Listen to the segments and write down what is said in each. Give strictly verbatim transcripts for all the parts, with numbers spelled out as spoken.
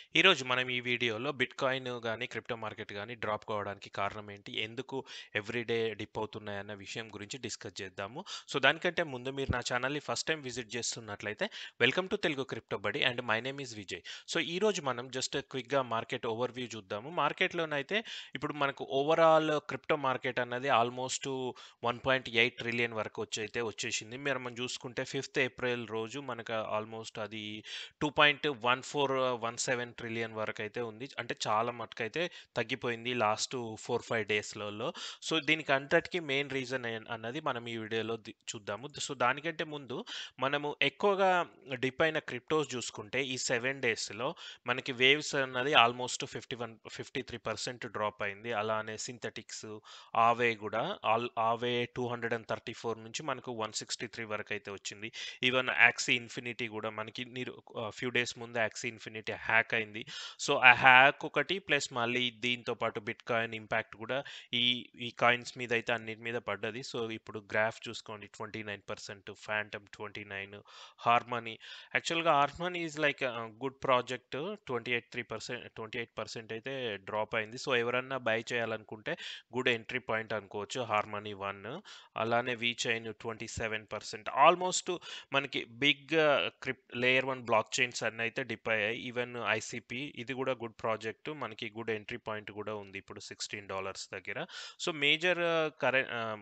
ఈరోజు మనం ఈ వీడియోలో బిట్‌కాయిన్ గాని, క్రిప్టో మార్కెట్ గాని డ్రాప్ కావడానికి కారణం ఏంటి? ఎందుకు ఎవ్రీడే డిప్ అవుతున్నాయన్న విషయం గురించి డిస్కస్ చేద్దాము. సో, దానికంటే ముందు మీరు నా ఛానల్‌ని ఫస్ట్ టైమ్ విజిట్ చేస్తున్నట్లయితే welcome to Telugu crypto Badi and my name is Vijay. So, ఈరోజు మనం జస్ట్ క్విక్‌గా మార్కెట్ ఓవర్‌వ్యూ చూద్దాము. మార్కెట్‌లోనైతే ఇప్పుడు మనకు ఓవరాల్ క్రిప్టో మార్కెట్ అన్నది ఆల్మోస్ట్ ఒకటి పాయింట్ ఎనిమిది ట్రిలియన్ వరకు వచ్చైతే వచ్చేసింది. మీరు మనం చూసుకుంటే ఫిఫ్త్ ఏప్రిల్ రోజు మనకు ఆల్మోస్ట్ అది రెండు point one four one seven trillion వరకైతే ఉంది. అంటే చాలా మటుకైతే తగ్గిపోయింది లాస్ట్ నాలుగు, ఐదు డేస్‌లలో. సో, దీనికి అంతటికి మెయిన్ రీజన్ ఏన్ అన్నది మనం ఈ వీడియోలో ది చూద్దాము. సో, దానికంటే ముందు మనము ఎక్కువగా డిప్ అయిన క్రిప్టోస్ చూసుకుంటే ఈ ఏడు డేస్‌లో మనకి వేవ్స్ అన్నది ఆల్మోస్ట్ ఇరవై ఒకటి ఫిఫ్టీ త్రీ పర్సెంట్ డ్రాప్ అయింది. అలానే సింథటిక్స్, ఆవే గూడా ఆల్ ఆవే రెండు వందల ముప్పై నాలుగు నుంచి మనకు నూట అరవై మూడు వరకైతే వచ్చింది. ఈవెన్ యాక్సీ ఇన్ఫినిటీ గూడా మనకి మీరు ఆహ్, ఫ్యూ డేస్ ముందు యాక్సీ ఇన్ఫినిటీ హ్యాక్ అయింది. సో, ఆ హ్యాక్ ఒకటి ప్లస్ మళ్ళీ దీంతో పాటు బిట్‌కాయిన్ ఇంపాక్ట్ గూడా ఈ ఈ కాయిన్స్ మీద అయితే అన్నిటి మీద పడ్డది. సో, ఇప్పుడు గ్రాఫ్ చూసుకోండి ఇరవై తొమ్మిది పర్సెంట్, ఫాంటమ్ ఇరవై తొమ్మిది, హార్మనీ యాక్చువల్‌గా Harmony is like ah, good project ఇరవై ఎనిమిది త్రీ పర్సెంట్ ఇరవై ఎనిమిది పర్సెంట్ అయితే డ్రాప్ అయింది. సో, ఎవరన్నా బై చేయాలనుకుంటే గుడ్ ఎంట్రీ పాయింట్ అనుకోవచ్చు హార్మనీ వన్. అలానే వీచైన్ ఇరవై ఏడు పర్సెంట్ ఆల్మోస్ట్ మనకి బిగ్ క్రిప్ లేయర్ వన్ బ్లాక్ చైన్స్ అన్నీ అయితే డిప్ అయ్యాయి. ఈవెన్ ఐసీపీ ఇది కూడా గుడ్ ప్రాజెక్ట్. మనకి గుడ్ ఎంట్రీ పాయింట్ కూడా ఉంది ఇప్పుడు సిక్స్టీన్ డాలర్స్ దగ్గర. సో, మేజర్ కరె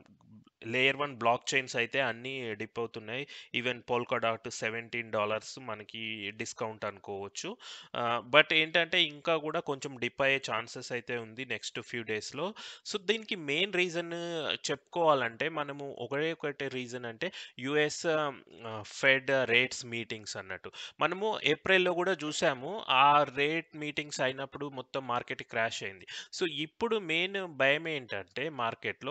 లేయర్ వన్ బ్లాక్ చైన్స్ అయితే అన్నీ డిప్ అవుతున్నాయి. Even Polkadot seventeen dollars మనకి డిస్కౌంట్ అనుకోవచ్చు. బట్ ఏంటంటే ఇంకా కూడా కొంచెం డిప్ అయ్యే ఛాన్సెస్ అయితే ఉంది నెక్స్ట్ ఫ్యూ డేస్‌లో. సో, దీనికి మెయిన్ రీజన్ చెప్పుకోవాలంటే మనము ఒకటే ఒకటి రీజన్ అంటే యూఎస్ ఆహ్, ఫెడ్ రేట్స్ మీటింగ్స్ అన్నట్టు. మనము ఏప్రిల్‌లో గూడా జూసాము. ఆ రేట్ మీటింగ్స్ అయినప్పుడు మొత్తం మార్కెట్ క్రాష్ అయింది. సో, ఇప్పుడు మెయిన్ భయమేంటంటే మార్కెట్‌లో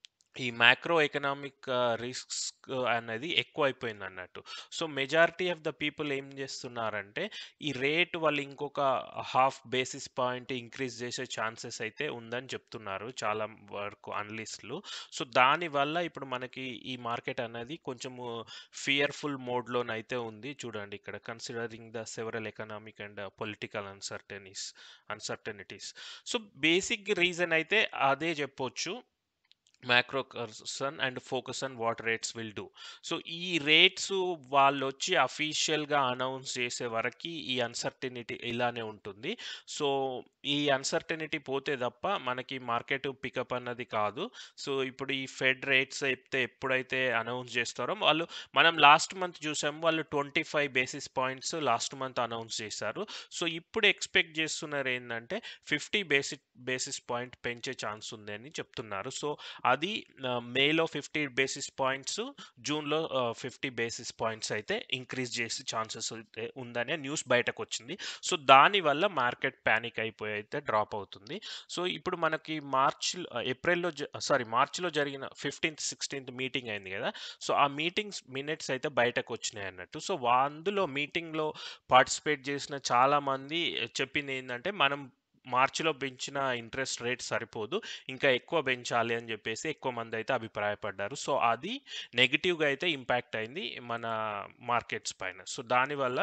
ఈ మ్యాక్రో ఎకనామిక్ ఆహ్, రిస్క్స్ అనేది ఎక్కువైపోయిందన్నట్టు. So, majority of the people ఏం జేస్తున్నారంటే, ఈ రేట్ వాళ్ళు ఇంకొక హాఫ్ బేసిస్ పాయింట్ ఇంక్రీజ్ జేసే ఛాన్సెస్ అయితే ఉందని చెప్తున్నారు చాలా వరకు అనలిస్ట్‌లు. సో, దానివల్ల ఇప్పుడు మనకి ఈ మార్కెట్ అనేది కొంచెము ఫియర్‌ఫుల్ మోడ్‌లోనైతే ఉంది. చూడండి ఇక్కడ considering the several economic and political uncertainties uncertainties. So, basic reason అయితే అదే జెప్పొచ్చు. మ్యాక్రో కర్సన్ and focus on what rates will do. So, ఈ రేట్స్ వాళ్ళొచ్చి అఫీషియల్‌గా అనౌన్స్ చేసే వరకి ఈ అన్సర్టెనిటీ ఇలానే ఉంటుంది. సో, ఈ అన్సర్టెనిటీ పోతే తప్ప మనకి మార్కెట్ పికప్ అన్నది కాదు. సో, ఇప్పుడు ఈ ఫెడ్ రేట్స్ అయితే ఎప్పుడైతే అనౌన్స్ చేస్తారో వాళ్ళు మనం లాస్ట్ మంత్ చూసాము. వాళ్ళు ఇరవై ఐదు basis points last month announce చేశారు. సో, ఇప్పుడు ఎక్స్‌పెక్ట్ చేస్తున్నారు ఏందంటే యాభై బేసిక్ బేసిస్ పాయింట్ పెంచే ఛాన్స్ ఉందని చెప్తున్నారు. సో, అది ఆహ్, మేలో యాభై బేసిస్ పాయింట్స్, జూన్‌లో ఆహ్, యాభై బేసిస్ పాయింట్స్ అయితే ఇంక్రీజ్ చేసే ఛాన్సెస్ అయితే ఉందనే న్యూస్ బయటకొచ్చింది. సో, దానివల్ల మార్కెట్ పానిక్ అయిపోయి అయితే డ్రాప్ అవుతుంది. సో, ఇప్పుడు మనకి మార్చ్ ఏప్రిల్‌లో జ సారీ మార్చ్‌లో జరిగిన పదిహేనవ, పదహారవ మీటింగ్ అయింది గదా! సో, ఆ మీటింగ్స్ మినిట్స్ అయితే బయటకొచ్చినాయన్నట్టు. సో, వా అందులో మీటింగ్‌లో పార్టిసిపేట్ చేసిన చాలామంది చెప్పిందేందంటే, మనం మార్చ్‌లో పెంచిన ఇంట్రెస్ట్ రేట్ సరిపోదు. ఇంకా ఎక్కువ పెంచాలి అని జెప్పేసి ఎక్కువ మందైతే అభిప్రాయపడ్డారు. సో, అది నెగెటివ్‌గా అయితే ఇంపాక్ట్ అయింది మన మార్కెట్స్ పైన. సో, దానివల్ల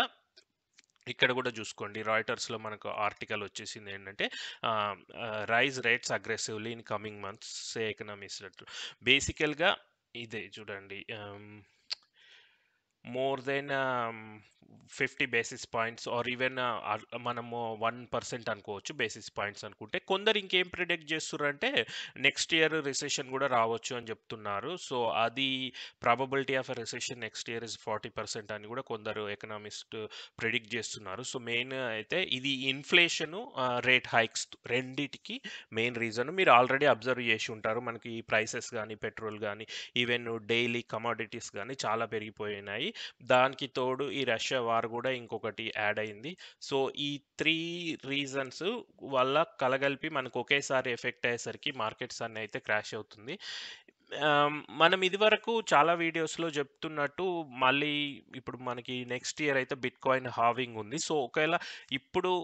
ఇక్కడ గూడా జూసుకోండి రాయిటర్స్‌లో మనకు ఆర్టికల్ వచ్చేసింది ఏంటంటే ah, ah, raise rates aggressively in coming months say economist. బేసికల్‌గా ఇదే చూడండి. ఆహ్ మోర్ దెన్ ఆహ్, యాభై basis points are even ah, మనము వన్ పర్సెంట్ అనుకోవచ్చు బేసిస్ పాయింట్స్ అనుకుంటే. కొందరు ఇంకేం ప్రిడిక్ట్ చేస్తుర్రంటే నెక్స్ట్ ఇయర్ రిసెషన్ గూడా రావచ్చు అని జెప్తున్నారు. సో, అది probability of a recession next year is నలభై పర్సెంట్ అని గూడా కొందరు ఎకనామిస్ట్ ప్రిడిక్ట్ జేస్తున్నారు. సో, మెయిన్ అయితే ఇది ఇన్‌ఫ్లేషను ఆహ్, రేట్ హైక్స్ రెండిటికి మెయిన్ రీజన్. మీరు ఆల్రెడీ అబ్జర్వ్ జేసి ఉంటారు. మనకి ఈ ప్రైసెస్ గాని, పెట్రోల్ గాని, ఈవెన్ డైలీ కమోడిటీస్ గాని చాలా పెరిగిపోయినాయి. దానికి తోడు ఈ రష్యా వార్ గూడా ఇంకొకటి యాడ్ అయింది. సో, ఈ మూడు రీజన్స్ వల్ల కలగలిపి మనకు ఒకేసారి ఎఫెక్ట్ అయ్యేసరికి మార్కెట్స్ అన్నీ అయితే క్రాష్ అవుతుంది. ఆహ్, మనం ఇదివరకు చాలా వీడియోస్‌లో చెప్తున్నట్టు మళ్ళీ ఇప్పుడు మనకి నెక్స్ట్ ఇయర్ అయితే బిట్‌కాయిన్ హార్వింగ్ ఉంది. సో, ఒకవేళ ఇప్పుడు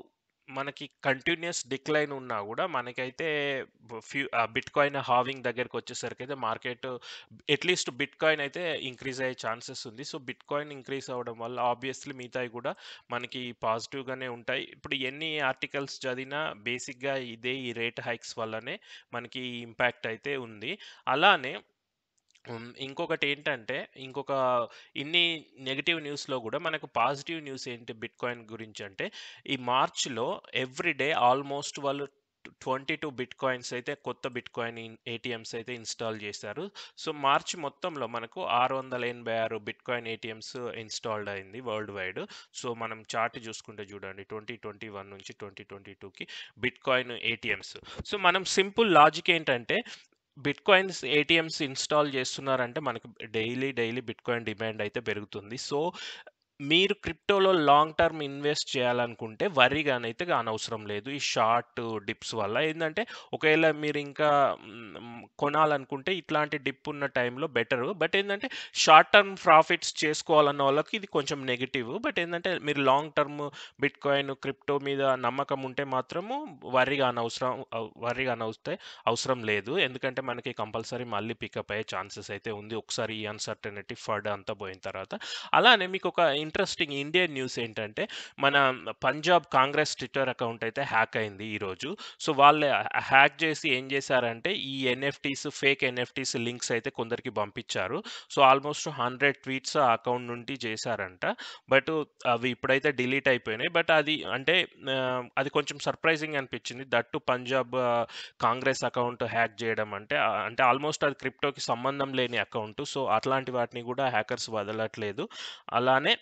మనకి కంటిన్యూయస్ డిక్లైన్ ఉన్నా గూడా మనకైతే బ్ ఫ్యూ ఆహ్, బిట్‌కాయిన్ హావింగ్ దగ్గరికొచ్చేసరికైతే మార్కెట్ అట్‌లీస్ట్ బిట్‌కాయిన్ అయితే ఇంక్రీజ్ అయ్యే ఛాన్సెస్ ఉంది. సో, బిట్‌కాయిన్ ఇంక్రీజ్ అవ్వడం వల్ల ఆబ్వియస్‌లీ మిగతాయి గూడా మనకి పాజిటివ్‌గానే ఉంటాయి. ఇప్పుడు ఎన్ని ఆర్టికల్స్ చదివినా బేసిక్‌గా ఇదే ఈ రేట్ హైక్స్ వల్లనే మనకి ఇంపాక్ట్ అయితే ఉంది. అలానే హ్మ్. ఇంకొకటేంటంటే, ఇంకొక ఇన్ని నెగెటివ్ న్యూస్‌లో గూడా మనకు పాజిటివ్ న్యూస్ ఏంటి బిట్‌కాయిన్ గురించంటే, ఈ మార్చ్‌లో ఎవ్రీ డే ఆల్‌మోస్ట్ వాళ్ళు ట్వ ఇరవై రెండు బిట్‌కాయిన్స్ అయితే కొత్త బిట్‌కాయిన్ ఇన్ ఏటీఎమ్స్ అయితే ఇన్‌స్టాల్ చేశారు. సో, మార్చ్ మొత్తంలో మనకు ఆరు వందల ఎనభై ఆరు బిట్‌కాయిన్ ఏటీఎమ్స్ ఇన్‌స్టాల్డ్ అయింది వరల్డ్ వైడ్. సో, మనం చార్ట్ చూసుకుంటే చూడండి రెండు వేల ఇరవై ఒకటి నుంచి రెండు వేల ఇరవై రెండుకి బిట్‌కాయిన్ ఏటీఎమ్స్. సో, మనం సింపుల్ లాజిక్ ఏంటంటే బిట్‌కాయిన్స్ ఏటీఎమ్స్ ఇన్‌స్టాల్ చేస్తున్నారంటే మనకు డైలీ, డైలీ బిట్‌కాయిన్ డిమాండ్ అయితే పెరుగుతుంది. సో, మీరు క్రిప్టోలో లాంగ్ టర్మ్ ఇన్వెస్ట్ చేయాలనుకుంటే వరీ గానైతే గానవసరం లేదు. ఈ షార్ట్ డిప్స్ వల్ల. ఏందంటే ఒకవేళ మీరు ఇంకా హ్మ్, కొనాలనుకుంటే ఇట్లాంటి డిప్ ఉన్న టైంలో బెటరు. బట్ ఏందంటే షార్ట్ టర్మ్ ప్రాఫిట్స్ చేసుకోవాలన్న వాళ్ళకి ఇది కొంచెం నెగెటివ్. బట్ ఏందంటే మీరు లాంగ్ టర్మ్ బిట్‌కాయిన్, క్రిప్టో మీద నమ్మకం ఉంటే మాత్రము వరీ గానవసరం ఆహ్, వరీ గానవస్తే అవసరం లేదు. ఎందుకంటే మనకి కంపల్సరీ మళ్ళీ పికప్ అయ్యే ఛాన్సెస్ అయితే ఉంది. ఒకసారి ఈ అన్‌సర్టెనిటీ ఫడ్ అంతా పోయిన తర్వాత. అలానే మీకొక ఇంట్రెస్టింగ్ ఇండియన్ న్యూస్ ఏంటంటే, మన పంజాబ్ కాంగ్రెస్ ట్విట్టర్ అకౌంట్ అయితే హ్యాక్ అయింది ఈరోజు. సో, వాళ్ళు హ్యాక్ చేసి ఏం చేశారంటే, ఈ ఎన్ఎఫ్టీస్, ఫేక్ ఎన్ఎఫ్టీస్ లింక్స్ అయితే కొందరికి పంపించారు. సో, ఆల్మోస్ట్ వంద ట్వీట్స్ ఆ అకౌంట్ నుండి చేశారంట. బట్ అవి ఇప్పుడైతే డిలీట్ అయిపోయినాయి. బట్ అది అంటే ఆహ్, అది కొంచెం సర్ప్రైజింగ్ అనిపించింది. దట్ టు పంజాబ్ ఆహ్, కాంగ్రెస్ అకౌంట్ హ్యాక్ చేయడం అంటే ఆహ్, అంటే ఆల్మోస్ట్ అది క్రిప్టోకి సంబంధం లేని అకౌంట్. సో, అట్లాంటి వాటిని కూడా హ్యాకర్స్ వదలట్లేదు. అలానే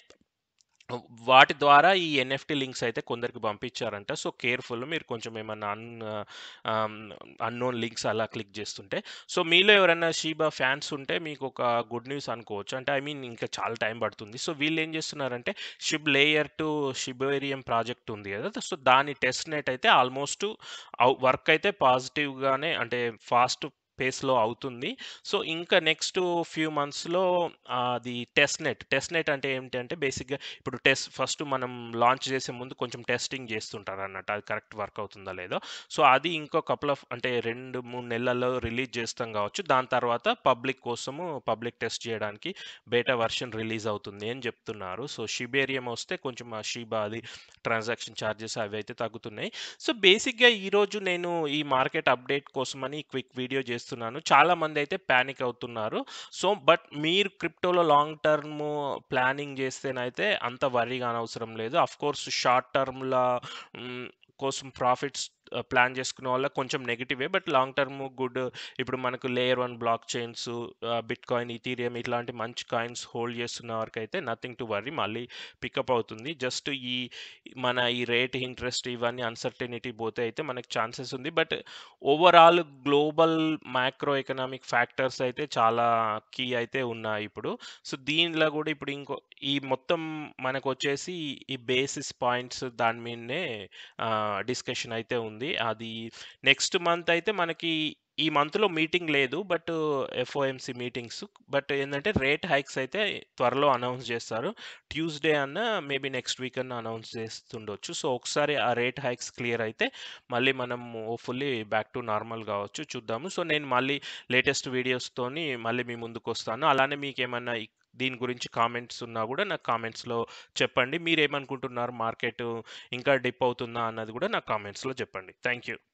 వాటి ద్వారా ఈ ఎన్ఎఫ్టీ లింక్స్ అయితే కొందరికి పంపించారంట. సో, కేర్‌ఫుల్ మీరు కొంచెం ఏమన్నా అన్ ఆహ్, అన్‌నోన్ లింక్స్ అలా క్లిక్ చేస్తుంటే. సో, మీలో ఎవరైనా షీబా ఫ్యాన్స్ ఉంటే మీకొక గుడ్ న్యూస్ అనుకోవచ్చు. అంటే ఐ మీన్ ఇంకా చాలా టైం పడుతుంది. సో, వీళ్ళేం చేస్తున్నారంటే Shib layer two Shibarium project ఉంది కదా! సో, దాని టెస్ట్ నెట్ అయితే ఆల్మోస్ట్ అవ్ వర్క్ అయితే పాజిటివ్‌గానే అంటే ఫాస్ట్ పేస్‌లో అవుతుంది. సో, ఇంకా నెక్స్ట్ ఫ్యూ మంత్స్‌లో అది టెస్ట్ నెట్. టెస్ట్ నెట్ అంటే ఏంటంటే బేసిక్‌గా ఇప్పుడు టెస్ట్ ఫస్ట్ మనం లాంచ్ చేసే ముందు కొంచెం టెస్టింగ్ చేస్తుంటారన్నట్టు. అది కరెక్ట్ వర్క్ అవుతుందా లేదో. సో, అది ఇంకో కపుల్ ఆఫ్ అంటే రెండు, మూడు నెలల్లో రిలీజ్ చేస్తాం కావచ్చు. దాని తర్వాత పబ్లిక్ కోసము పబ్లిక్ టెస్ట్ చేయడానికి బీటా వెర్షన్ రిలీజ్ అవుతుంది అని చెప్తున్నారు. సో, షిబేరియం వస్తే కొంచెం ఆ షిబా అది ట్రాన్సాక్షన్ చార్జెస్ అవి అయితే తగ్గుతున్నాయి. సో, బేసిక్‌గా ఈరోజు నేను ఈ మార్కెట్ అప్డేట్ కోసమని క్విక్ వీడియో చేస్తున్నాను. చాలామందైతే పానిక్ అవుతున్నారు. సో, బట్ మీరు క్రిప్టోలో లాంగ్ టర్మ్ ప్లానింగ్ చేస్తేనైతే అంత వరీ కానవసరం లేదు. ఆఫ్‌కోర్స్ షార్ట్ టర్మ్‌ల హ్మ్, కోసం ప్రాఫిట్స్ ఆహ్, ప్లాన్ చేసుకునే వాళ్ళకి కొంచెం నెగెటివే. బట్ లాంగ్ టర్మ్ గుడ్ ఇప్పుడు మనకు layer one block chains ah, bitcoin, Ethereum ఇట్లాంటి మంచి కాయిన్స్ హోల్డ్ చేస్తున్న వరకైతే నథింగ్ టు వర్రీ మళ్ళీ పికప్ అవుతుంది. జస్ట్ ఈ మన ఈ రేట్, ఇంట్రెస్ట్ ఇవన్నీ అన్‌సర్టెనిటీ పోతే అయితే మనకు ఛాన్సెస్ ఉంది. But overall global macro economic factors అయితే చాలా కీ అయితే ఉన్నాయి ఇప్పుడు. సో, దీనిలో గూడా ఇప్పుడు ఇంకో ఈ మొత్తం మనకొచ్చేసి ఈ బేసిస్ పాయింట్స్ దాని మీదనే ఆహ్, డిస్కషన్ అయితే ఉంది. అది నెక్స్ట్ మంత్ అయితే మనకి ఈ మంత్‌లో మీటింగ్ లేదు. But FOMC meetings. బట్ ఏందంటే రేట్ హైక్స్ అయితే త్వరలో అనౌన్స్ చేస్తారు. ట్యూస్‌డే అన్నా మేబీ నెక్స్ట్ వీక్ అన్నా అనౌన్స్ చేస్తుండొచ్చు. సో, ఒకసారి ఆ రేట్ హైక్స్ క్లియర్ అయితే మళ్ళీ మనం హోప్‌ఫుల్లీ బ్యాక్ టు నార్మల్ గావచ్చు. చూద్దాము. సో, నేను మళ్ళీ లేటెస్ట్ వీడియోస్‌తోని మళ్ళీ మీ ముందుకొస్తాను. అలానే మీకేమన్నా ఇ దీని గురించి కామెంట్స్ ఉన్నా గూడా నాకు కామెంట్స్‌లో చెప్పండి. మీరేమనుకుంటున్నారు మార్కెటు ఇంకా డిప్ అవుతుందా అన్నది గూడా నాకు కామెంట్స్‌లో చెప్పండి. Thank you.